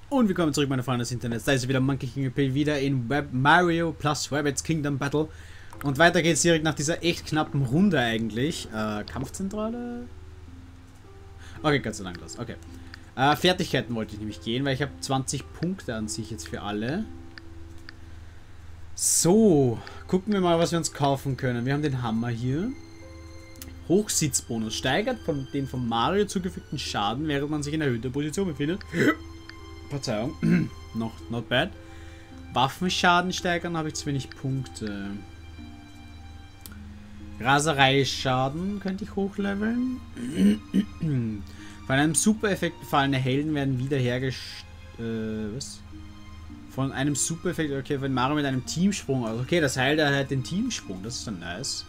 Und willkommen zurück, meine Freunde des Internets. Da ist wieder Monkey King EP, wieder in Mario plus Rabbids Kingdom Battle. Und weiter geht's direkt nach dieser echt knappen Runde eigentlich. Kampfzentrale? Okay, Gott sei Dank das. Okay. Fertigkeiten wollte ich nämlich gehen, weil ich habe 20 Punkte an sich jetzt für alle. So, gucken wir mal, was wir uns kaufen können. Wir haben den Hammer hier. Hochsitzbonus steigert den von Mario zugefügten Schaden, während man sich in erhöhter Position befindet. Verzeihung, not bad. Waffenschaden steigern, habe ich zu wenig Punkte. Rasereischaden könnte ich hochleveln. Von einem Super-Effekt befallene Helden werden wiederhergestellt. Was? Von einem Super-Effekt, okay, von Mario mit einem Teamsprung. Also okay, das heilt er halt den Teamsprung, das ist dann nice.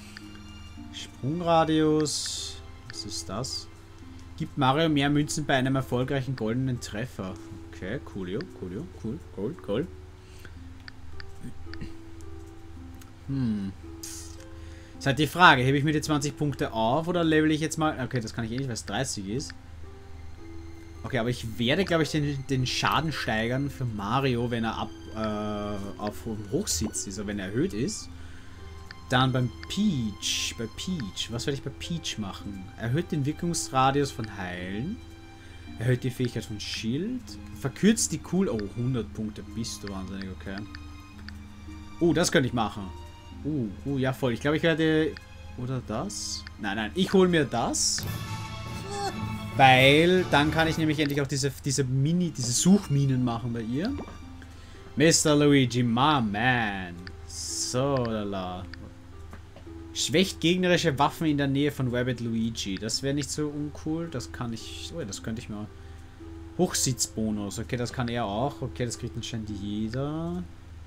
Sprungradius. Was ist das? Gibt Mario mehr Münzen bei einem erfolgreichen goldenen Treffer. Okay, coolio, cool. Ist halt die Frage, hebe ich mir die 20 Punkte auf oder level ich jetzt mal... Okay, das kann ich eh nicht, weil es 30 ist. Okay, aber ich werde, glaube ich, den Schaden steigern für Mario, wenn er auf Hochsitz ist, oder wenn er erhöht ist. Dann beim Peach. Was werde ich bei Peach machen? Erhöht den Wirkungsradius von Heilen. Erhöht die Fähigkeit von Schild. Verkürzt die Oh, 100 Punkte. Bist du wahnsinnig, okay. Das könnte ich machen. Ja voll. Ich glaube, ich werde... Oder das? Nein. Ich hole mir das. Weil dann kann ich nämlich endlich auch diese Suchminen machen bei ihr. Mr. Luigi, my man. So, lala. Schwächt gegnerische Waffen in der Nähe von Rabbid Luigi. Das wäre nicht so uncool. Das kann ich... Oh, das könnte ich mal... Hochsitzbonus. Okay, das kann er auch. Okay, das kriegt anscheinend jeder.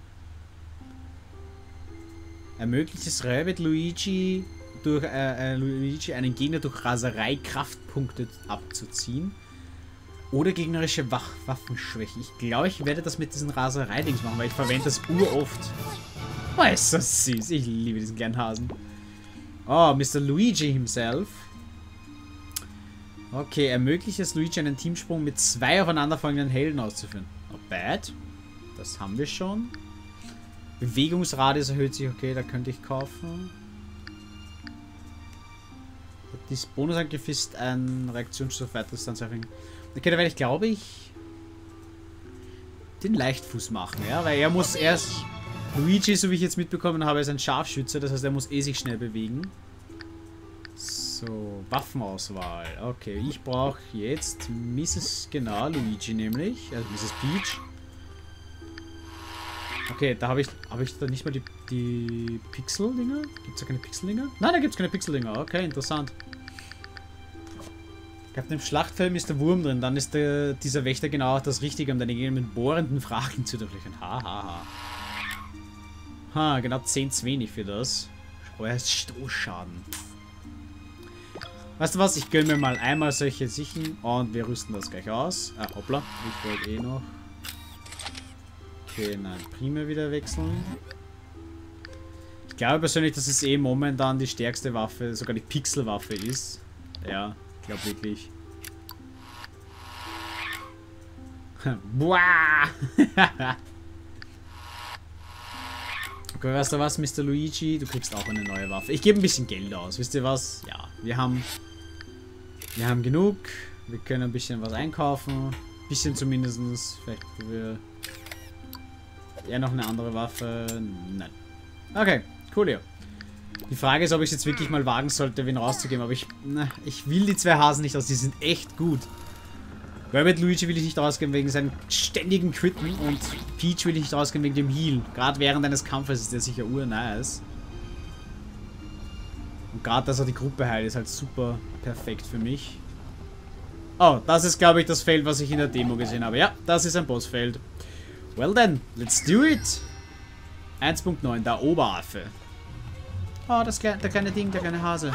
Ermöglicht es Rabbid Luigi einen Gegner durch Raserei Kraftpunkte abzuziehen. Oder gegnerische Waffenschwäche. Ich glaube, ich werde das mit diesen Raserei-Dings machen, weil ich verwende das uroft. Oh, ist das süß. Ich liebe diesen kleinen Hasen. Oh, Mr. Luigi himself. Okay, ermöglicht es Luigi einen Teamsprung mit 2 aufeinanderfolgenden Helden auszuführen. Not bad. Das haben wir schon. Bewegungsradius erhöht sich. Okay, da könnte ich kaufen. Dieses Bonusangriff ist ein Reaktionsstoff Weiterdistanz. Okay, da werde ich, glaube ich, den Leichtfuß machen, ja, weil er muss erst... Luigi, so wie ich jetzt mitbekommen habe, ist ein Scharfschütze, das heißt, er muss sich schnell bewegen. So, Waffenauswahl. Okay, ich brauche jetzt genau, Luigi nämlich, also Mrs. Peach. Okay, da habe ich da nicht mal die Pixel-Dinger? Gibt es da keine Pixel-Dinger? Nein, da gibt es keine Pixel-Dinger. Okay, interessant. Ich habe im Schlachtfeld ist der Wurm drin, dann ist dieser Wächter genau das Richtige, um deine Gegner mit bohrenden Fragen zu durchlöchern. Genau 10 zu wenig für das. Oh, er ist Stoßschaden. Weißt du was? Ich gönne mir mal einmal solche Sichen und wir rüsten das gleich aus. Hoppla. Ich wollte eh noch. Okay, nein. Prima wieder wechseln. Ich glaube persönlich, dass es momentan die stärkste Waffe, sogar die Pixelwaffe ist. Ja, ich glaube wirklich. Boah! Okay, weißt du was, Mr. Luigi? Du kriegst auch eine neue Waffe. Ich gebe ein bisschen Geld aus. Wisst ihr was? Ja, wir haben genug. Wir können ein bisschen was einkaufen. Ein bisschen zumindest. Vielleicht wir eher noch eine andere Waffe. Nein. Okay, cool, ja. Die Frage ist, ob ich es jetzt wirklich mal wagen sollte, wen rauszugeben. Aber ich will die 2 Hasen nicht aus. Die sind echt gut. Rabbid Luigi will ich nicht rausgeben wegen seinen ständigen Quitten und Peach will ich nicht rausgeben wegen dem Heal. Gerade während eines Kampfes ist der sicher urnice. Und gerade, dass er die Gruppe heilt, ist halt super perfekt für mich. Oh, das ist, glaube ich, das Feld, was ich in der Demo gesehen habe. Ja, das ist ein Bossfeld. Well then, let's do it. 1.9, der Oberaffe. Oh, der kleine Ding, der kleine Hase.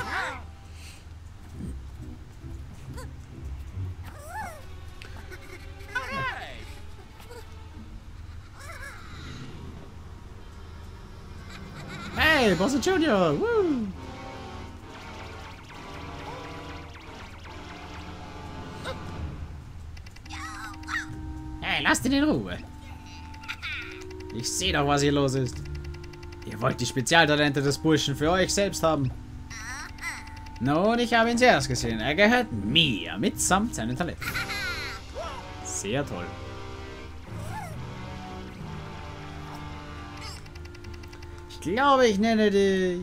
Hey, Bowser Jr. Woo! lasst ihn in Ruhe. Ich sehe doch, was hier los ist. Ihr wollt die Spezialtalente des Burschen für euch selbst haben. Nun, ich habe ihn zuerst gesehen. Er gehört mir, mitsamt seinen Talenten. Sehr toll. Ich glaube, ich nenne dich...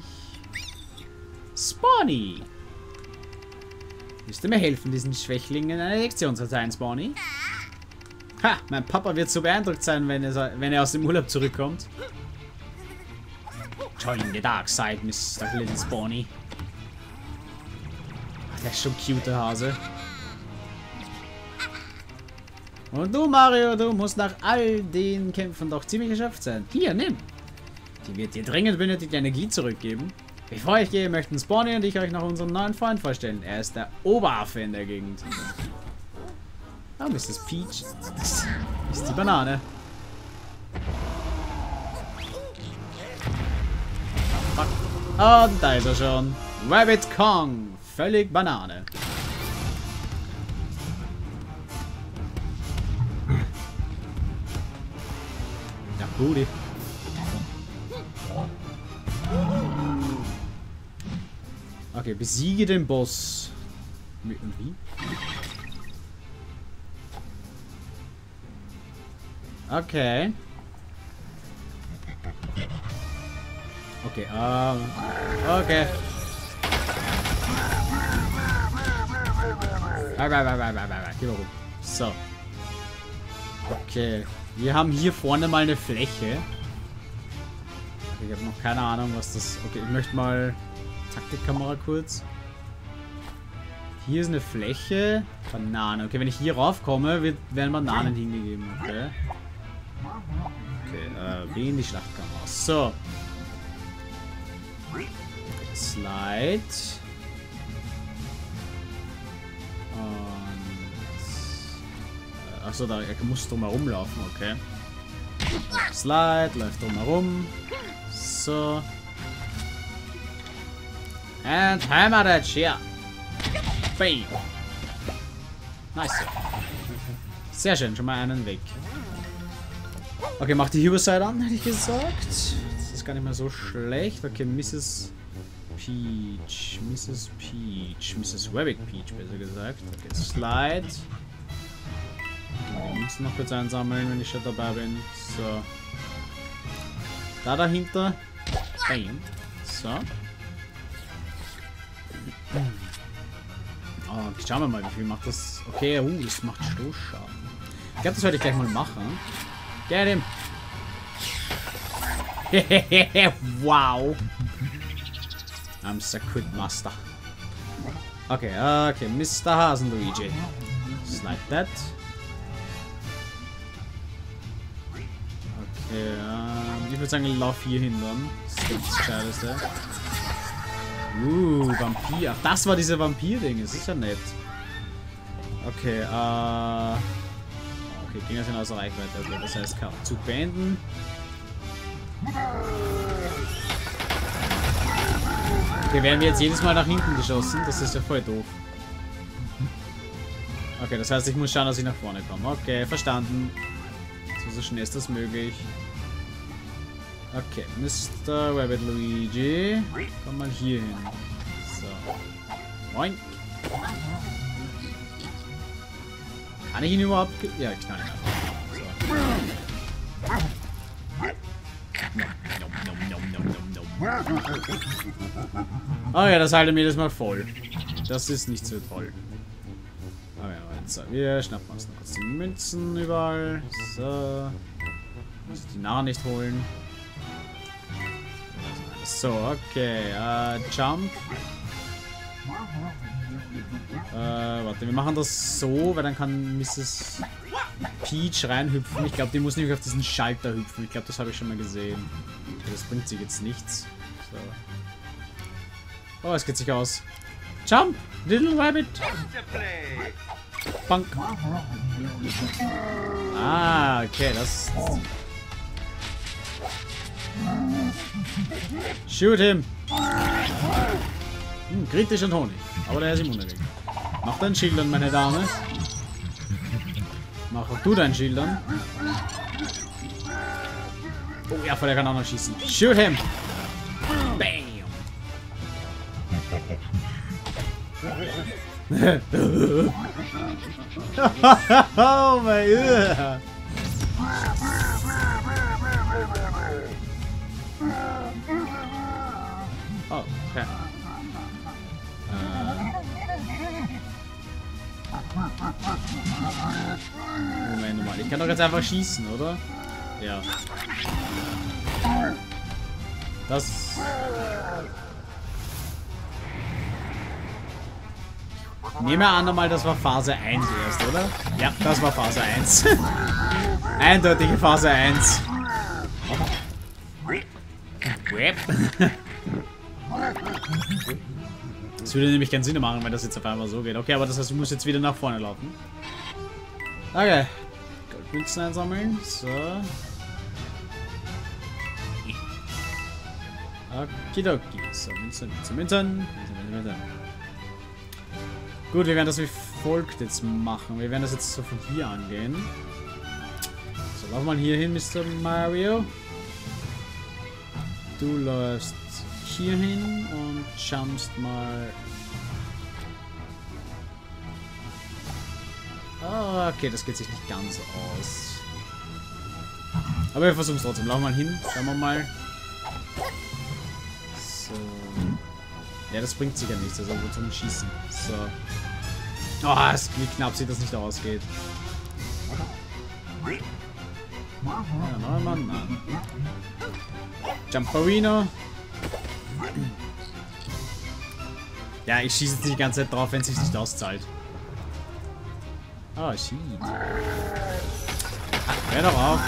Spawny. Willst du mir helfen, diesen Schwächlingen eine Lektion zu erteilen, Spawny? Ha, mein Papa wird so beeindruckt sein, wenn er aus dem Urlaub zurückkommt. Join the dark side, Mr. Little Spawny. Ach, der ist schon cute, der Hase. Und du, Mario, du musst nach all den Kämpfen doch ziemlich geschafft sein. Hier, nimm. Die wird dir dringend benötigte Energie zurückgeben. Bevor ich gehe, möchten Spawny und ich euch noch unseren neuen Freund vorstellen. Er ist der Oberaffe in der Gegend. Oh, Mrs. Peach. Das ist die Banane. Fuck. Und da ist er schon. Rabbit Kong. Völlig Banane. Ja, Booty. Okay, besiege den Boss. Und wie? Okay. Okay, okay. Geh mal rum. So. Okay. Wir haben hier vorne mal eine Fläche. Ich habe noch keine Ahnung, was das... Okay, ich möchte mal... Taktikkamera kurz. Hier ist eine Fläche. Banane. Okay, wenn ich hier raufkomme, werden Bananen hingegeben. Okay. Okay, wie in die Schlachtkamera. So. Slide. Und... achso, da muss drum herum laufen, okay. Slide, läuft drum herum. So. And hammer that shit. Bam. Nice. Sehr schön, schon mal einen weg. Okay, mach die Überseite an, hätte ich gesagt. Das ist gar nicht mehr so schlecht. Okay, Mrs. Peach. Mrs. Peach. Mrs. Rabbit Peach, besser gesagt. Okay, Slide. Ich muss noch kurz einsammeln, wenn ich schon dabei bin. So. Da dahinter. Bam. So. Oh, schauen wir mal, wie viel macht das. Okay, das macht Stoßschaden. Ich glaube, das werde ich gleich mal machen. Get him! Wow! I'm so good, Master. Okay, okay, Mr. Hasenluigi. Slide that. Okay, ich würde sagen, ich laufe hier hin dann. Das ist das Gescheiteste. Vampir. Ach, das war diese Vampir-Ding. Das ist ja nett. Okay, okay, Dinger sind außer Reichweite. Okay, das heißt, Zug beenden. Okay, werden wir jetzt jedes Mal nach hinten geschossen? Das ist ja voll doof. Okay, das heißt, ich muss schauen, dass ich nach vorne komme. Okay, verstanden. So schnell ist das möglich. Okay, Mr. Rabbit Luigi. Komm mal hier hin. So. Moin. Kann ich ihn überhaupt... Ja, ich knall ihn ab. So. Oh ja, das halte mir das mal voll. Das ist nicht so toll. Aber ja, so, wir schnappen uns noch kurz die Münzen überall. So. Muss ich die Narren nicht holen. So, okay. Jump. Warte, wir machen das so, weil dann kann Mrs. Peach reinhüpfen. Ich glaube, die muss nämlich auf diesen Schalter hüpfen. Ich glaube, das habe ich schon mal gesehen. Das bringt sich jetzt nichts. So. Oh, es geht sich aus. Jump! Little Rabbit! Punk! Ah, okay, das... Shoot him! Kritisch und Honig. Aber der ist im Unterweg. Macht ein Schild an, meine Dame. Mach auch du dein Schild an. Oh ja, der kann auch noch schießen. Shoot him! Bam! Oh mein Gott! Oh, okay. Moment mal, ich kann doch jetzt einfach schießen, oder? Ja. Das... Nehmen wir an nochmal, das war Phase 1 erst, oder? Ja, das war Phase 1. Eindeutige Phase 1. Das würde nämlich keinen Sinn machen, wenn das jetzt auf einmal so geht. Okay, aber das heißt, du musst jetzt wieder nach vorne laufen. Okay. Goldmünzen einsammeln. So. Okidoki. So, Münzen. Gut, wir werden das wie folgt jetzt machen. Wir werden das jetzt so von hier angehen. So, lauf mal hier hin, Mr. Mario. Du läufst hier hin und jumpst mal. Oh, okay, das geht sich nicht ganz aus. Aber wir versuchen es trotzdem. Lauf mal hin, schauen wir mal. So. Ja, das bringt sicher nichts, also zum Schießen. So. Oh, wie knapp sieht das nicht ausgeht. Ja, Mann. Jumperino. Ja, ich schieße jetzt die ganze Zeit drauf, wenn es sich nicht auszahlt. Oh, shit. Hör doch auf.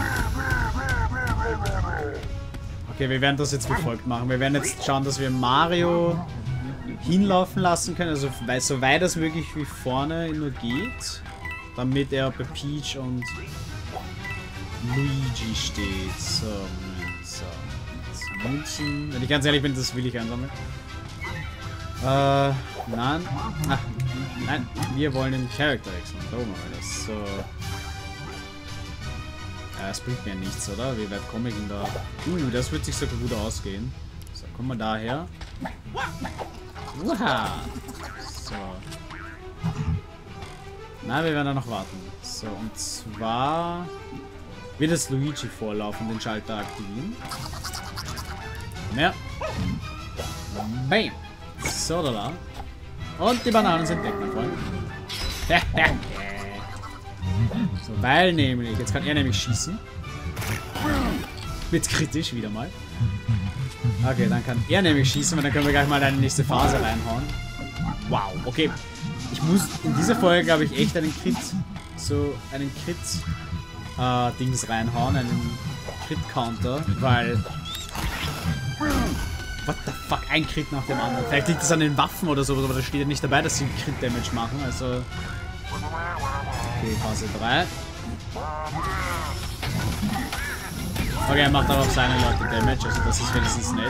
Okay, wir werden das jetzt wie folgt machen. Wir werden jetzt schauen, dass wir Mario hinlaufen lassen können, also so weit als möglich wie vorne nur geht, damit er bei Peach und Luigi steht. So, Moment, so. Münzen. Wenn ich ganz ehrlich bin, das will ich einsammeln. Nein. Ach, nein, wir wollen den Charakter wechseln. Da machen wir das. So. Ja, das bringt mir nichts, oder? Wie weit komme ich denn da? Das wird sich sogar gut ausgehen. So, kommen wir daher. Uha. So. Na, wir werden da noch warten. So, und zwar wird das Luigi vorlaufen, den Schalter aktivieren. Ja. Bam. So, da. Und die Bananen sind weg, mein Freund. So, weil nämlich, jetzt kann er nämlich schießen. Wird kritisch wieder mal. Okay, dann kann er nämlich schießen und dann können wir gleich mal in die nächste Phase reinhauen. Wow, okay. Ich muss in dieser Folge, glaube ich, echt einen Crit, Dings reinhauen, einen Crit-Counter, weil... What the fuck, ein Crit nach dem anderen. Vielleicht liegt das an den Waffen oder so, aber da steht ja nicht dabei, dass sie Crit-Damage machen, also... Okay, Phase 3. Okay, er macht aber auf seine Leute Damage, also das ist wenigstens nett.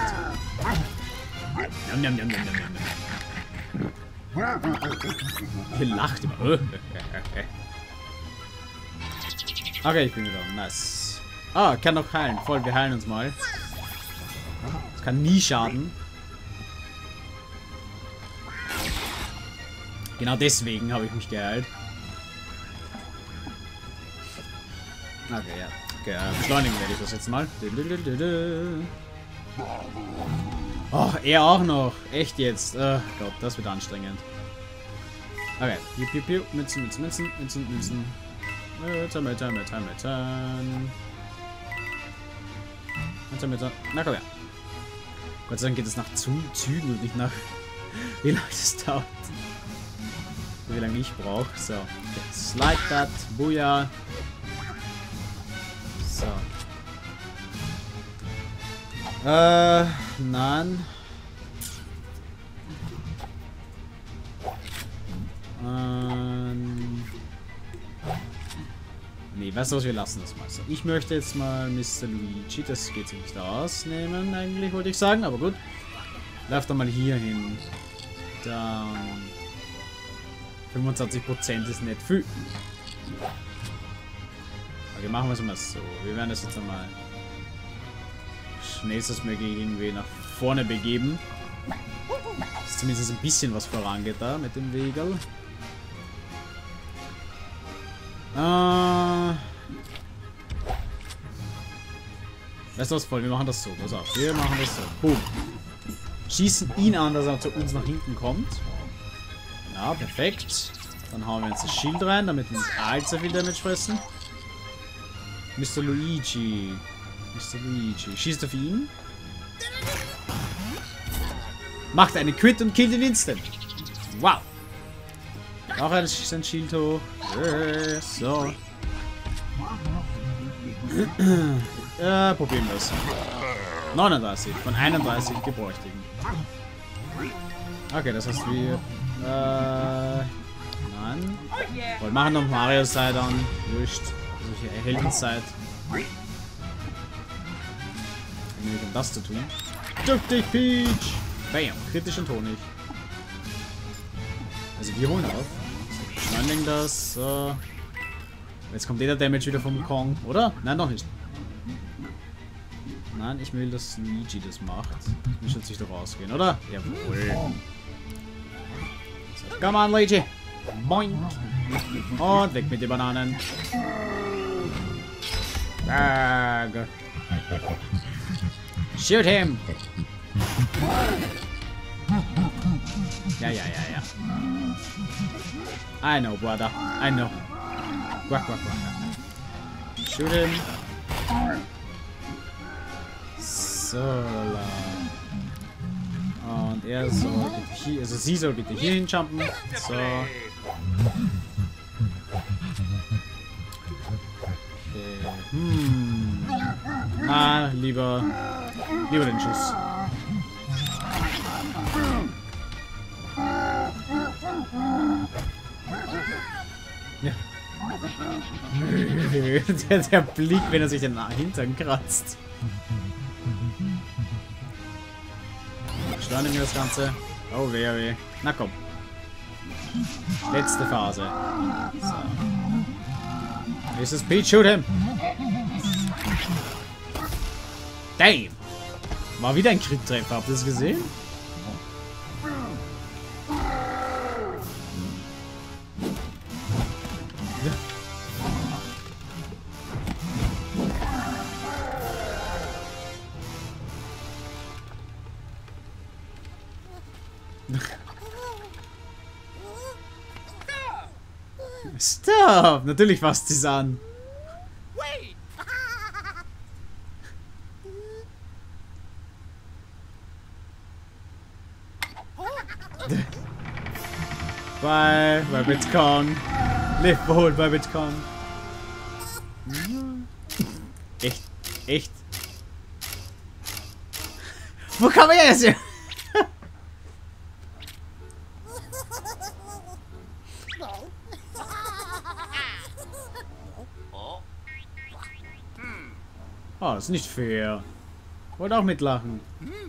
Ihr lacht immer. Okay, ich bin wieder. Nice. Ah, kann noch heilen. Voll, wir heilen uns mal. Das kann nie schaden. Genau deswegen habe ich mich geheilt. Okay, ja. Okay, beschleunigen werde ich das jetzt mal. Oh, er auch noch. Echt jetzt. Oh Gott, das wird anstrengend. Okay. Piu, piu, piu. Münzen. Münzen. Na komm her. Gott sei Dank geht es nach Zügen und nicht nach... Wie lange das dauert. Wie lange ich brauche. So. Slide that. Booyah. So. Nein. Nee, weißt du was, wir lassen das mal so. Ich möchte jetzt mal Mr. Luigi, das geht sich nicht ausnehmen, eigentlich wollte ich sagen, aber gut. Lauf doch mal hier hin. Dann 25% ist nicht viel. Okay, machen wir es mal so. Wir werden das jetzt einmal schnellstmöglich irgendwie nach vorne begeben. Dass zumindest ein bisschen was vorangeht da mit dem Wegel. Weißt du was, voll? Wir machen das so. Pass auf. Wir machen das so. Boom. Schießen ihn an, dass er zu uns nach hinten kommt. Ja, perfekt. Dann hauen wir jetzt das Schild rein, damit wir nicht allzu viel Damage fressen. Mr. Luigi. Mr. Luigi. Schießt auf ihn. Macht einen Crit und killt ihn instant. Wow. Auch sein Schild hoch. So. Probieren wir es. 39 von 31 gebräuchtigen. Okay, das heißt wir... nein. Wir machen noch Mario-Side an. Wurscht. Solche Heldenzeit. Nämlich um das zu tun. Duck dich, Peach! Bam! Kritischen Honig. Also wir holen auf. Beschleunigen das. So. Jetzt kommt der Damage wieder vom Kong, oder? Nein, noch nicht. Nein, ich will, dass Luigi das macht. Das muss sich doch rausgehen, oder? Jawohl. So, come on, Luigi. Boink. Und weg mit den Bananen. Bag. Shoot him. Ja. I know, brother. I know. Quack. Shoot him. So. Und er soll bitte hier, also sie soll bitte hier hinjumpen. So. Okay. Lieber den Schuss. Ja. der Blick, wenn er sich den Hintern kratzt. Beschleunigen wir das Ganze. Oh, weh. Na komm. Letzte Phase. So. Ist es Peach? Shoot him! Damn! War wieder ein Crit-Treffer. Habt ihr das gesehen? Stop! Natürlich fasst sie es an. Bye, Rabbit Kong. Live wohl, Rabbit Kong. Echt. Wo kam er jetzt her? Oh, das ist nicht fair. Wollte auch mitlachen.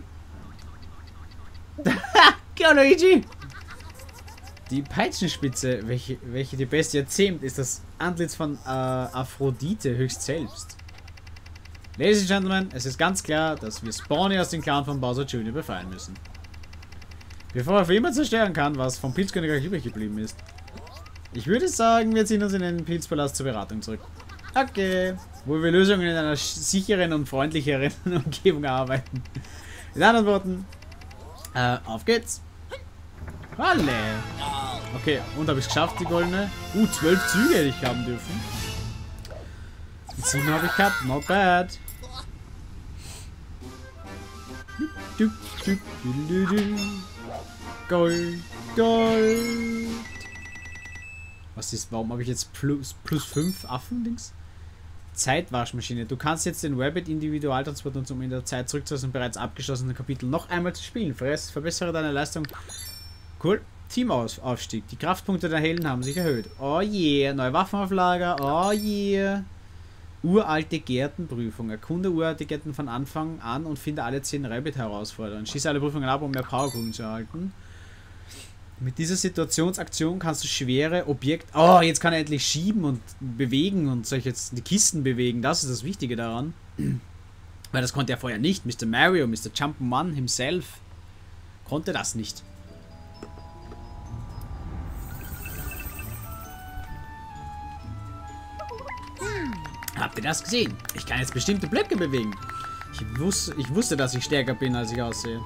Go, Luigi! Die Peitschenspitze, welche die Bestie erzähmt, ist das Antlitz von Aphrodite höchst selbst. Ladies and Gentlemen, es ist ganz klar, dass wir Spawny aus dem Clan von Bowser Jr. befreien müssen. Bevor er für immer zerstören kann, was vom Pilzkönigreich übrig geblieben ist. Ich würde sagen, wir ziehen uns in den Pilzpalast zur Beratung zurück. Okay, wo wir Lösungen in einer sicheren und freundlicheren Umgebung erarbeiten. Mit anderen Worten, auf geht's. Halle. Okay, und habe ich es geschafft, die goldene. 12 Züge hätte ich haben dürfen. Die 7 habe ich gehabt, not bad. Gold. Was ist, warum habe ich jetzt plus 5 Affen-Dings? Zeitwaschmaschine. Du kannst jetzt den Rabbit Individualtransport nutzen, um in der Zeit zurück zu einem bereits abgeschlossenen Kapitel noch einmal zu spielen. Verbessere deine Leistung. Cool. Teamaufstieg. Die Kraftpunkte der Helden haben sich erhöht. Oh yeah. Neue Waffen auf Lager. Oh yeah. Uralte Gärtenprüfung. Erkunde uralte Gärten von Anfang an und finde alle 10 Rabbit-Herausforderungen. Schieße alle Prüfungen ab, um mehr Powerkugeln zu erhalten. Mit dieser Situationsaktion kannst du schwere Objekte... Oh, jetzt kann er endlich schieben und bewegen und soll ich jetzt die Kisten bewegen. Das ist das Wichtige daran. Weil das konnte er vorher nicht. Mr. Mario, Mr. Jump'n'Run himself konnte das nicht. Habt ihr das gesehen? Ich kann jetzt bestimmte Blöcke bewegen. Ich wusste, dass ich stärker bin, als ich aussehe.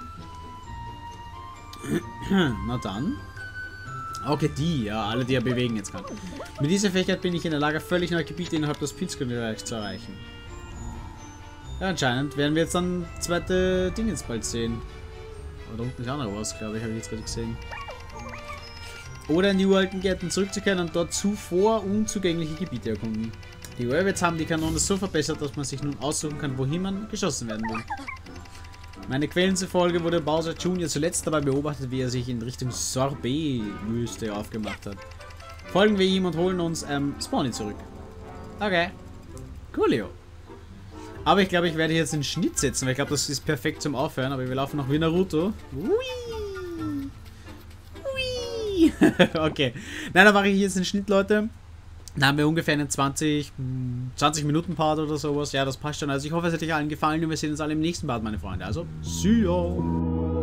Na dann. Okay, die. Ja, alle, die er bewegen jetzt kann. Mit dieser Fähigkeit bin ich in der Lage, völlig neue Gebiete innerhalb des Pilzkönigreichs zu erreichen. Ja, anscheinend werden wir jetzt dann zweite Dinge jetzt bald sehen. Aber da unten ist auch noch was, glaube ich, habe ich jetzt gerade gesehen. Oder in die uralten Gärten zurückzukehren und dort zuvor unzugängliche Gebiete erkunden. Die Rabbits haben die Kanone so verbessert, dass man sich nun aussuchen kann, wohin man geschossen werden will. Meine Quellen zufolge wurde Bowser Jr. zuletzt dabei beobachtet, wie er sich in Richtung Sorbet-Wüste aufgemacht hat. Folgen wir ihm und holen uns Spawny zurück. Okay. Coolio. Aber ich glaube, ich werde jetzt einen Schnitt setzen, weil ich glaube, das ist perfekt zum Aufhören. Aber wir laufen noch wie Naruto. Hui. Hui. Okay. Nein, dann mache ich jetzt einen Schnitt, Leute. Dann haben wir ungefähr einen 20 Minuten Part oder sowas. Ja, das passt schon. Also ich hoffe, es hat euch allen gefallen und wir sehen uns alle im nächsten Part, meine Freunde. Also, see ya!